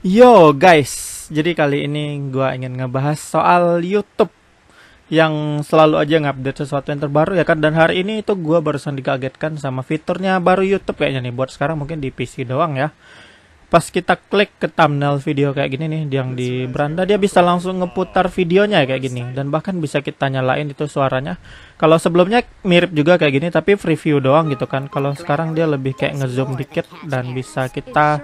Yo guys, jadi kali ini gua ingin ngebahas soal YouTube yang selalu aja ngupdate sesuatu yang terbaru ya kan. Dan hari ini itu gua barusan dikagetkan sama fiturnya baru YouTube kayaknya nih. Buat sekarang mungkin di PC doang ya. Pas kita klik ke thumbnail video kayak gini nih, yang di beranda, dia bisa langsung ngeputar videonya kayak gini. Dan bahkan bisa kita nyalain itu suaranya. Kalau sebelumnya mirip juga kayak gini tapi preview doang gitu kan. Kalau sekarang dia lebih kayak ngezoom dikit dan bisa kita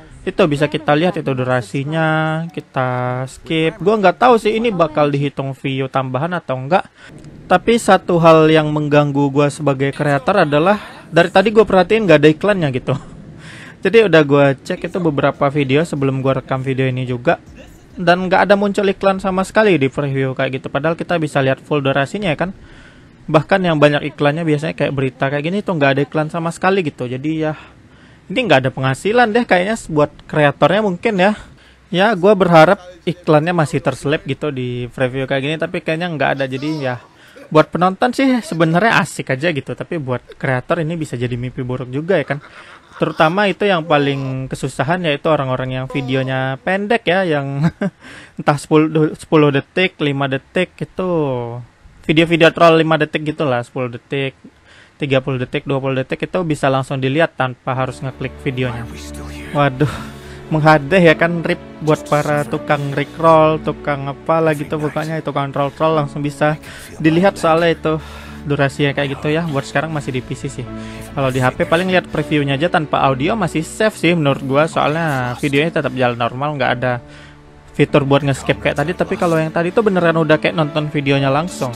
lihat itu durasinya, kita skip. Gua nggak tahu sih ini bakal dihitung view tambahan atau enggak. Tapi satu hal yang mengganggu gua sebagai kreator adalah dari tadi gue perhatiin nggak ada iklannya gitu. Jadi udah gue cek itu beberapa video sebelum gue rekam video ini juga, dan nggak ada muncul iklan sama sekali di preview kayak gitu. Padahal kita bisa lihat full durasinya ya kan. Bahkan yang banyak iklannya biasanya kayak berita kayak gini tuh nggak ada iklan sama sekali gitu. Jadi ya ini nggak ada penghasilan deh kayaknya buat kreatornya mungkin ya. Ya gue berharap iklannya masih terselip gitu di preview kayak gini, tapi kayaknya nggak ada. Jadi ya buat penonton sih sebenarnya asik aja gitu, tapi buat kreator ini bisa jadi mimpi buruk juga ya kan. Terutama itu yang paling kesusahan, yaitu orang-orang yang videonya pendek ya, yang entah 10 detik, 5 detik itu. Video-video troll 5 detik gitulah, 10 detik, 30 detik, 20 detik itu bisa langsung dilihat tanpa harus ngeklik videonya. Waduh, menghadeh ya kan, rip buat para tukang rickroll, tukang apa lagi tuh pokoknya, tukang troll-troll langsung bisa dilihat soalnya itu durasinya kayak gitu ya. Buat sekarang masih di PC sih. Kalau di HP paling lihat previewnya aja tanpa audio masih safe sih menurut gua, soalnya videonya tetap jalan normal, nggak ada fitur buat nge-skip kayak tadi. Tapi kalau yang tadi tuh beneran udah kayak nonton videonya langsung.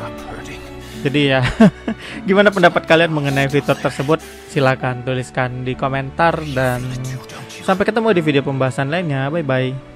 Jadi ya gimana pendapat kalian mengenai fitur tersebut? Silahkan tuliskan di komentar, dan sampai ketemu di video pembahasan lainnya. Bye bye.